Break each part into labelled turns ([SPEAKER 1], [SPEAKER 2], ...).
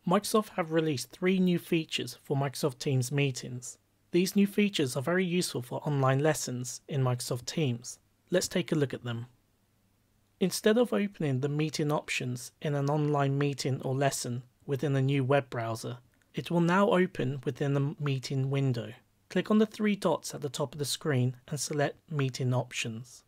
[SPEAKER 1] Microsoft have released 3 new features for Microsoft Teams meetings. These new features are very useful for online lessons in Microsoft Teams. Let's take a look at them. Instead of opening the meeting options in an online meeting or lesson within a new web browser, it will now open within the meeting window. Click on the 3 dots at the top of the screen and select Meeting Options.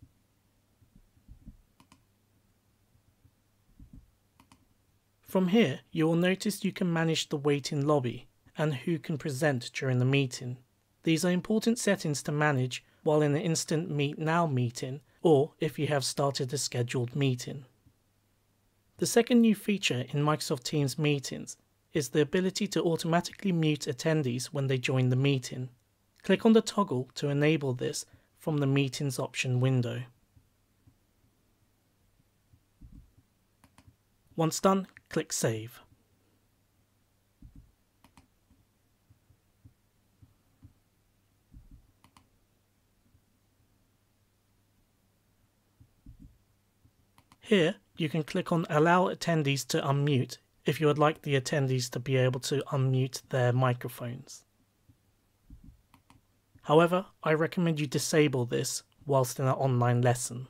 [SPEAKER 1] From here, you will notice you can manage the waiting lobby and who can present during the meeting. These are important settings to manage while in an instant Meet Now meeting or if you have started a scheduled meeting. The second new feature in Microsoft Teams meetings is the ability to automatically mute attendees when they join the meeting. Click on the toggle to enable this from the Meetings option window. Once done, click Save. Here, you can click on Allow attendees to unmute if you would like the attendees to be able to unmute their microphones. However, I recommend you disable this whilst in an online lesson.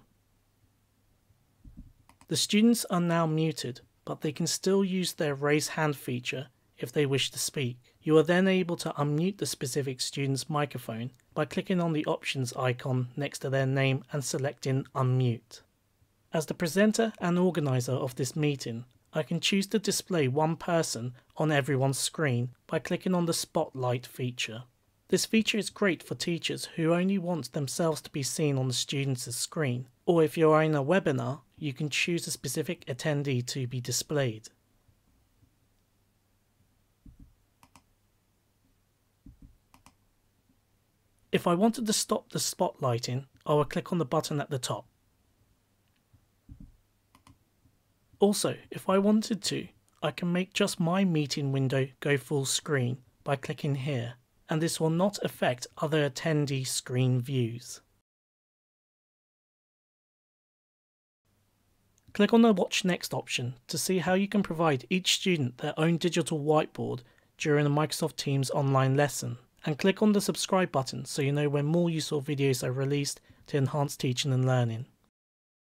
[SPEAKER 1] The students are now muted, but they can still use their raise hand feature if they wish to speak. You are then able to unmute the specific student's microphone by clicking on the options icon next to their name and selecting Unmute. As the presenter and organizer of this meeting, I can choose to display one person on everyone's screen by clicking on the Spotlight feature. This feature is great for teachers who only want themselves to be seen on the students' screen, or if you are in a webinar, you can choose a specific attendee to be displayed. If I wanted to stop the spotlighting, I will click on the button at the top. Also, if I wanted to, I can make just my meeting window go full screen by clicking here, and this will not affect other attendee screen views. Click on the Watch Next option to see how you can provide each student their own digital whiteboard during a Microsoft Teams online lesson, and click on the subscribe button so you know when more useful videos are released to enhance teaching and learning.